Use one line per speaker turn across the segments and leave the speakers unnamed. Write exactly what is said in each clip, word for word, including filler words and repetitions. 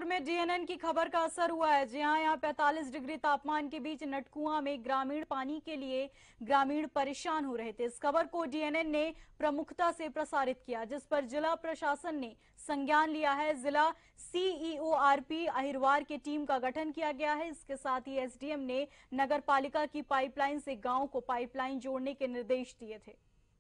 जबलपुर में डीएनएन की खबर का असर हुआ है। जी हां, यहाँ पैंतालीस डिग्री तापमान के बीच नटकुआं में ग्रामीण पानी के लिए ग्रामीण परेशान हो रहे थे। इस खबर को डीएनएन ने प्रमुखता से प्रसारित किया, जिस पर जिला प्रशासन ने संज्ञान लिया है। जिला सीईओ आरपी अहिरवार की टीम का गठन किया गया है। इसके साथ ही एसडीएम ने नगर पालिका की पाइपलाइन से गांव को पाइपलाइन जोड़ने के निर्देश दिए थे।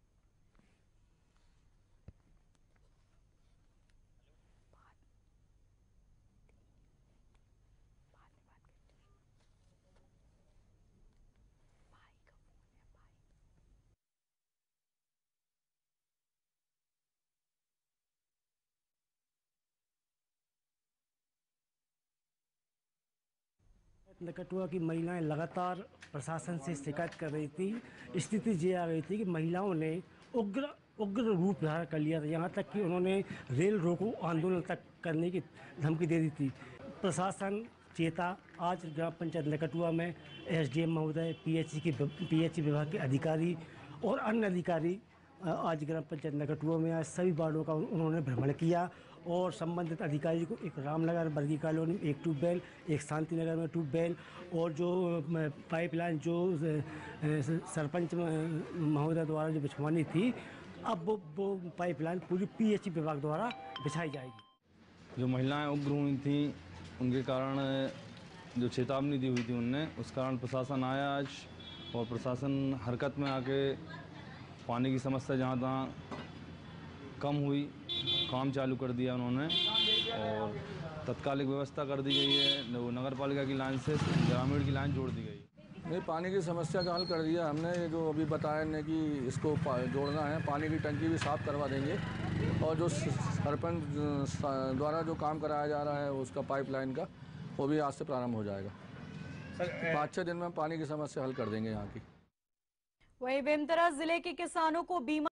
नकटुआ की महिलाएं लगातार प्रशासन से शिकायत कर रही थी। स्थिति ये आ गई थी कि महिलाओं ने उग्र उग्र रूप धारण कर लिया था, यहाँ तक कि उन्होंने रेल रोको आंदोलन तक करने की धमकी दे दी थी। प्रशासन चेता। आज ग्राम पंचायत नकटुआ में एसडीएम महोदय, पीएचई के पीएचई विभाग के अधिकारी और अन्य अधिकारी आज ग्राम पंचायत नकटुआ में आज सभी वार्डों का उन्होंने भ्रमण किया और संबंधित अधिकारी को एक रामनगर वर्गी कॉलोनी में एक ट्यूबवेल, एक शांति नगर में ट्यूबवेल और जो पाइपलाइन जो सरपंच महोदय द्वारा जो बिछवानी थी, अब वो वो पाइपलाइन पूरी पीएचई विभाग द्वारा बिछाई जाएगी।
जो महिलाएं उग्र हुई थी उनके कारण जो चेतावनी दी हुई थी उनने, उस कारण प्रशासन आया आज और प्रशासन हरकत में आके पानी की समस्या जहाँ तहाँ कम हुई, काम चालू कर दिया उन्होंने और तत्कालिक व्यवस्था कर दी गई है। नगर पालिका की लाइन से ग्रामीण की लाइन जोड़ दी गई।
नहीं, पानी की समस्या का हल कर दिया हमने। जो अभी बताया ने कि इसको जोड़ना है, पानी की टंकी भी साफ़ करवा देंगे और जो सरपंच द्वारा जो काम कराया जा रहा है उसका पाइपलाइन का, वो भी आज से प्रारंभ हो जाएगा। पाँच छः दिन में पानी की समस्या हल कर देंगे यहाँ की।
वहीं बेमेतरा जिले के किसानों को बीमा